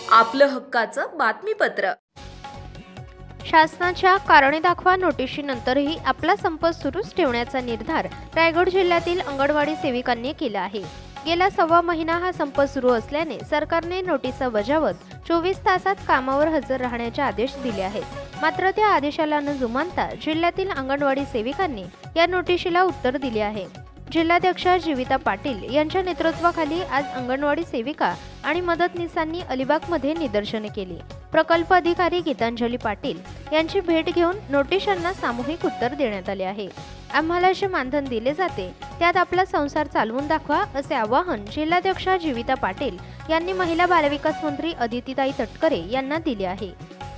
आपलं हक्काचं बातमीपत्र। शासनाच्या कारणे दाखवा नोटीशीनंतरही आपला संप सुरूच ठेवण्याचा निर्धार रायगड जिल्ह्यातील अंगणवाडी सेविकांनी केला आहे। गेला सव्वा महिना हा संप सुरू असल्याने सरकारने नोटीसा बजावत 24 तासात कामावर हजर राहण्याचे आदेश दिले आहेत। मात्र त्या आदेशाला न जुमानता जिल्ह्यातील अंगणवाडी सेविकांनी या नोटीशीला उत्तर दिले आहे। जिल्हाध्यक्षा जीविता पाटील यांच्या नेतृत्वाखाली आज अंगणवाडी सेविका आणि मदतनीसांनी अलिबागमध्ये निदर्शने केली। प्रकल्प अधिकारी गीतांजली पाटील यांची भेट घेऊन नोटिशांना सामूहिक उत्तर देण्यात आले आहे। आम्हाला जे मानधन दिले जाते त्यात आपला संसार चालवून दाखवा असे आवाहन जिल्हाध्यक्षा जीविता पाटील यांनी महिला बालविकास मंत्री अदितीताई तटकरे यांना दिले आहे।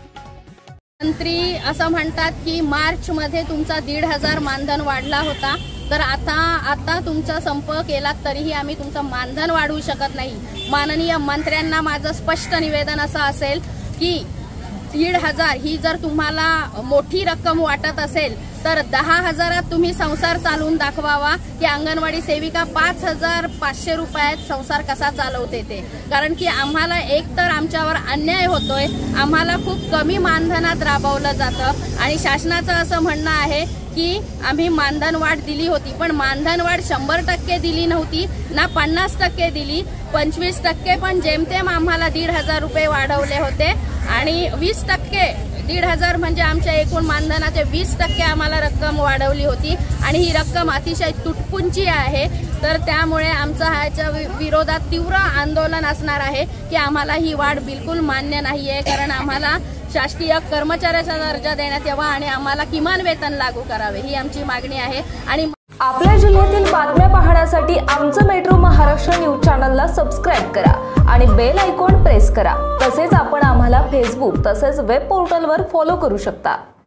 मंत्री असं म्हणतात की मार्च मध्ये तुमचा 1,500 मानधन वाढला होता, तर आता तुमचा संप केला तरीही आम्ही तुमचं मानधन वाढवू शकत नाही। माननीय मंत्र्यांना माझं स्पष्ट निवेदन असं असेल की 1,500 ही जर तुम्हाला मोठी रक्कम वाटत असेल तर 10,000 तुम्ही संसार चालवून दाखवावा की अंगणवाडी सेविका 5,500 रुपयात संसार कसा चालवते ते। कारण की आम्हाला एक तर आमच्यावर अन्याय होतोय, आम्हाला खूप कमी मानधनात राबवलं जातं आणि शासनाचं असं म्हणणं आहे की आम्ही मानधन वाढ दिली होती, पण मानधन वाढ 100% दिली नव्हती ना 50% दिली, 25% पण जेमतेम आम्हाला 1,500 रुपये वाढवले होते आणि 20% 1,500 म्हणजे आमच्या एकूण मानधनाचे 20% आम्हाला रक्कम वाढवली होती आणि ही रक्कम अतिशय तुटपुंजी आहे। तर त्यामुळे आमचा ह्याच्या विरोधात तीव्र आंदोलन असणार आहे की आम्हाला ही वाढ बिलकुल मान्य नाहीये, कारण आम्हाला शासकीय कर्मचाऱ्याचा दर्जा देण्यात यावा आणि आम्हाला किमान वेतन लागू करावे ही आमची मागणी आहे। आणि आपल्या जिल्ह्यातील बातम्या पाहण्यासाठी आमचं मेट्रो महाराष्ट्र न्यूज चॅनलला सबस्क्राइब करा आणि बेल आयकॉन प्रेस करा। तसेच आपण आम्हाला फेसबुक तसेच वेब पोर्टलवर फॉलो करू शकता।